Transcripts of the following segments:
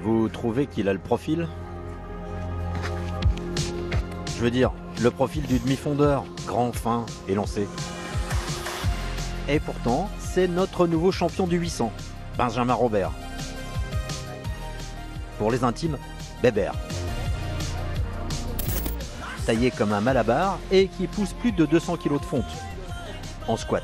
Vous trouvez qu'il a le profil? Je veux dire, le profil du demi-fondeur, grand, fin, élancé. Et pourtant, c'est notre nouveau champion du 800, Benjamin Robert. Pour les intimes, Bébert. Taillé comme un malabar et qui pousse plus de 200 kg de fonte en squat.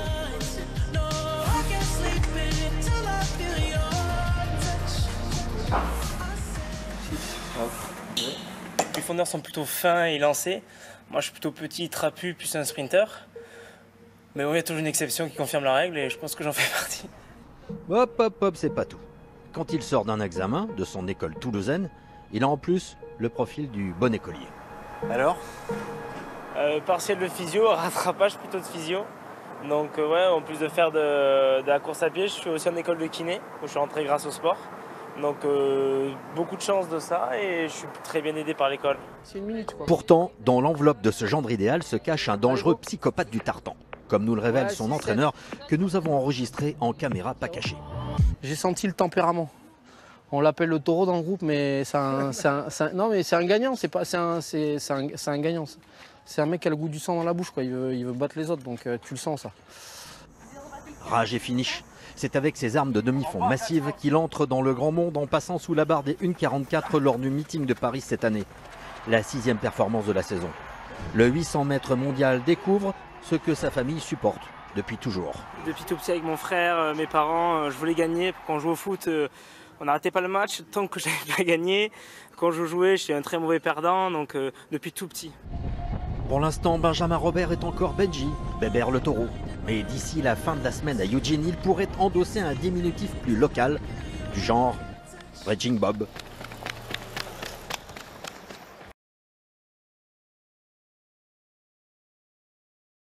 Les fondeurs sont plutôt fins et lancés. Moi, je suis plutôt petit, trapu, plus un sprinter. Mais bon, il y a toujours une exception qui confirme la règle et je pense que j'en fais partie. Hop, hop, hop, c'est pas tout. Quand il sort d'un examen de son école toulousaine, il a en plus le profil du bon écolier. Alors partiel de physio, rattrapage plutôt de physio. Donc ouais, en plus de faire de la course à pied, je suis aussi en école de kiné, où je suis rentré grâce au sport. Donc beaucoup de chance de ça et je suis très bien aidé par l'école. C'est une minute quoi. Pourtant, dans l'enveloppe de ce gendre idéal se cache un dangereux psychopathe du tartan, comme nous le révèle son entraîneur, que nous avons enregistré en caméra pas cachée. J'ai senti le tempérament. On l'appelle le taureau dans le groupe, mais c'est un gagnant. C'est un gagnant. C'est un mec qui a le goût du sang dans la bouche, quoi. Il veut battre les autres, donc tu le sens ça. Rage et finish. C'est avec ses armes de demi-fond massives qu'il entre dans le grand monde en passant sous la barre des 1,44 lors du meeting de Paris cette année. La 6e performance de la saison. Le 800 mètres mondial découvre ce que sa famille supporte depuis toujours. Depuis tout petit avec mon frère, mes parents, je voulais gagner. Quand on joue au foot, on n'arrêtait pas le match tant que je n'avais pas gagné. Quand je jouais, j'étais un très mauvais perdant, donc depuis tout petit. Pour l'instant, Benjamin Robert est encore Benji, Bébert le taureau. Mais d'ici la fin de la semaine à Eugene, il pourrait endosser un diminutif plus local, du genre Raging Bob.